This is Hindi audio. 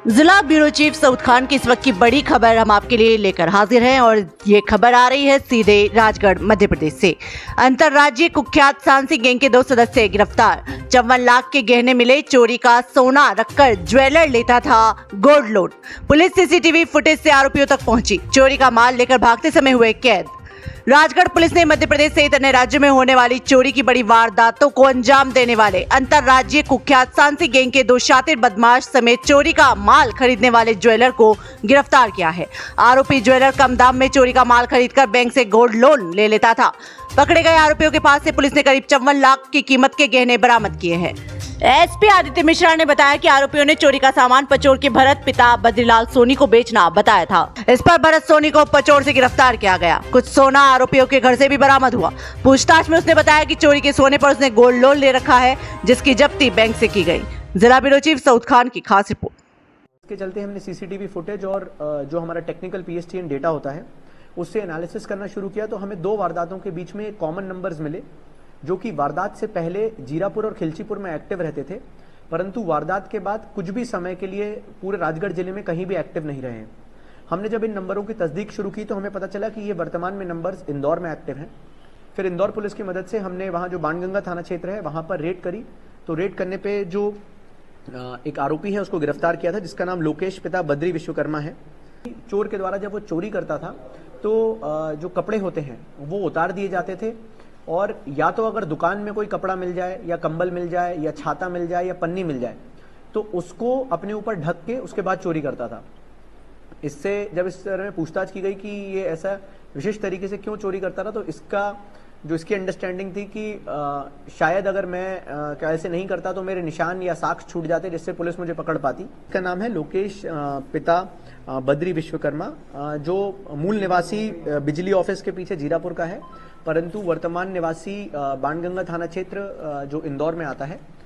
जिला ब्यूरो चीफ सऊद खान की इस वक्त की बड़ी खबर हम आपके लिए लेकर हाजिर हैं और ये खबर आ रही है सीधे राजगढ़ मध्य प्रदेश से। अंतर्राज्यीय कुख्यात सांसी गैंग के 2 सदस्य गिरफ्तार। 54 लाख के गहने मिले। चोरी का सोना रखकर ज्वेलर लेता था gold loan. Police CCTV footage से आरोपियों तक पहुंची। चोरी का माल लेकर भागते समय हुए कैद। राजगढ़ पुलिस ने मध्य प्रदेश सहित अन्य राज्यों में होने वाली चोरी की बड़ी वारदातों को अंजाम देने वाले अंतर्राज्यीय कुख्यात सांसी गैंग के 2 शातिर बदमाश समेत चोरी का माल खरीदने वाले ज्वेलर को गिरफ्तार किया है। आरोपी ज्वेलर कम दाम में चोरी का माल खरीदकर बैंक से गोल्ड लोन ले लेता था। पकड़े गए आरोपियों के पास से पुलिस ने करीब 54 लाख की कीमत के गहने बरामद किए हैं। एसपी आदित्य मिश्रा ने बताया कि आरोपियों ने चोरी का सामान पचोर के भरत पिता बद्रीलाल सोनी को बेचना बताया था। इस पर भरत सोनी को पचोर से गिरफ्तार किया गया। कुछ सोना आरोपियों के घर से भी बरामद हुआ। पूछताछ में उसने बताया कि चोरी के सोने पर उसने गोल्ड लोन ले रखा है, जिसकी जब्ती बैंक से की गई। जिला ब्यूरो चीफ सऊद खान की खास रिपोर्ट। इसके चलते हमने सीसीटीवी फुटेज और जो हमारा टेक्निकल पीएसटीएन डेटा होता है उससे एनालिसिस करना शुरू किया, तो हमें 2 वारदातों के बीच में कॉमन नंबर्स मिले, जो कि वारदात से पहले जीरापुर और खिलचीपुर में एक्टिव रहते थे, परंतु वारदात के बाद कुछ भी समय के लिए पूरे राजगढ़ जिले में कहीं भी एक्टिव नहीं रहे हैं। हमने जब इन नंबरों की तस्दीक शुरू की तो हमें पता चला कि ये वर्तमान में नंबर्स इंदौर में एक्टिव हैं। फिर इंदौर पुलिस की मदद से हमने वहाँ जो बाणगंगा थाना क्षेत्र है वहाँ पर रेड करी, तो रेड करने पर जो एक आरोपी है उसको गिरफ्तार किया था, जिसका नाम लोकेश पिता बद्री विश्वकर्मा है। चोर के द्वारा जब वो चोरी करता था तो जो कपड़े होते हैं वो उतार दिए जाते थे, और या तो अगर दुकान में कोई कपड़ा मिल जाए या कंबल मिल जाए या छाता मिल जाए या पन्नी मिल जाए तो उसको अपने ऊपर ढक के उसके बाद चोरी करता था। इससे जब इस तरह में पूछताछ की गई कि ये ऐसा विशेष तरीके से क्यों चोरी करता था, तो इसकी अंडरस्टैंडिंग थी कि शायद अगर मैं ऐसे नहीं करता तो मेरे निशान या साक्ष्य छूट जाते, जिससे पुलिस मुझे पकड़ पाती। इसका नाम है लोकेश पिता बद्री विश्वकर्मा, जो मूल निवासी बिजली ऑफिस के पीछे जीरापुर का है, परंतु वर्तमान निवासी बाणगंगा थाना क्षेत्र जो इंदौर में आता है।